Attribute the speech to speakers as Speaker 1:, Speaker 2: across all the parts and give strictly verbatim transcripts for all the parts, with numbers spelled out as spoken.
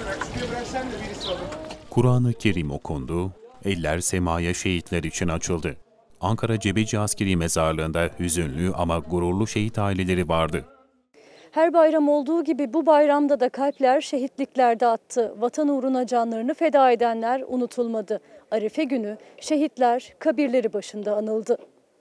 Speaker 1: Kur'an-ı Kerim okundu, eller semaya şehitler için açıldı. Ankara Cebeci Askeri Mezarlığı'nda hüzünlü ama gururlu şehit aileleri vardı.
Speaker 2: Her bayram olduğu gibi bu bayramda da kalpler şehitliklerde attı. Vatan uğruna canlarını feda edenler unutulmadı. Arife günü şehitler kabirleri başında anıldı.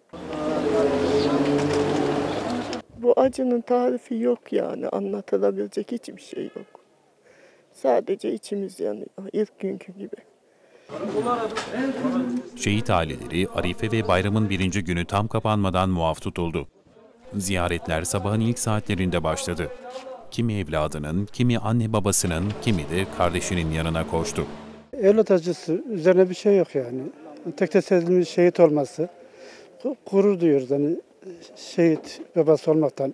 Speaker 3: Bu acının tarifi yok yani, anlatılabilecek hiçbir şey yok. Sadece içimiz yanıyor, ilk günkü gibi.
Speaker 1: Şehit aileleri Arife ve bayramın birinci günü tam kapanmadan muaf tutuldu. Ziyaretler sabahın ilk saatlerinde başladı. Kimi evladının, kimi anne babasının, kimi de kardeşinin yanına koştu.
Speaker 4: Evlat acısı üzerine bir şey yok yani. Tek tesellimiz şehit olması. Gurur duyuyoruz hani şehit babası olmaktan.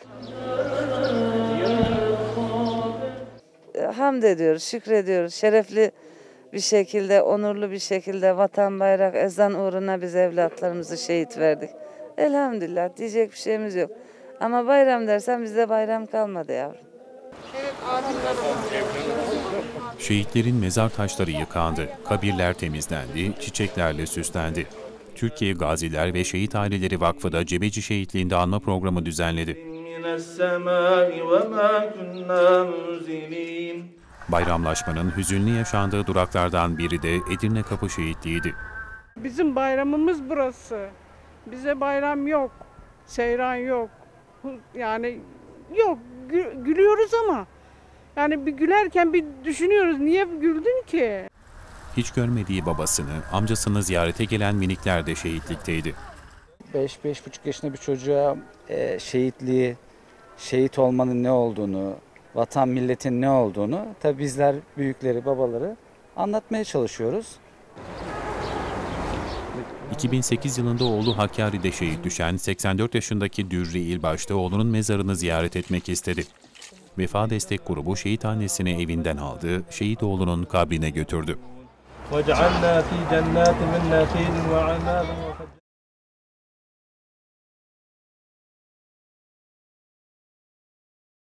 Speaker 5: Hamd ediyoruz, şükrediyoruz. Şerefli bir şekilde, onurlu bir şekilde vatan, bayrak, ezan uğruna biz evlatlarımızı şehit verdik. Elhamdülillah, diyecek bir şeyimiz yok. Ama bayram dersen bizde bayram kalmadı yavrum.
Speaker 1: Şehitlerin mezar taşları yıkandı, kabirler temizlendi, çiçeklerle süslendi. Türkiye Gaziler ve Şehit Aileleri Vakfı da Cebeci Şehitliği'nde anma programı düzenledi. Bayramlaşmanın hüzünlü yaşandığı duraklardan biri de Edirne Kapı Şehitliği'ydi.
Speaker 6: Bizim bayramımız burası. Bize bayram yok, seyran yok. Yani yok, gülüyoruz ama yani bir gülerken bir düşünüyoruz, niye güldün ki?
Speaker 1: Hiç görmediği babasını, amcasını ziyarete gelen minikler de şehitlikteydi.
Speaker 7: beş beş buçuk yaşında bir çocuğa e, şehitliği, şehit olmanın ne olduğunu, vatan milletin ne olduğunu tabii bizler büyükleri, babaları anlatmaya çalışıyoruz.
Speaker 1: iki bin sekiz yılında oğlu Hakkari'de şehit düşen seksen dört yaşındaki Dürri İlbaş'ta oğlunun mezarını ziyaret etmek istedi. Vefa Destek Grubu şehit annesini evinden aldı, şehit oğlunun kabrine götürdü.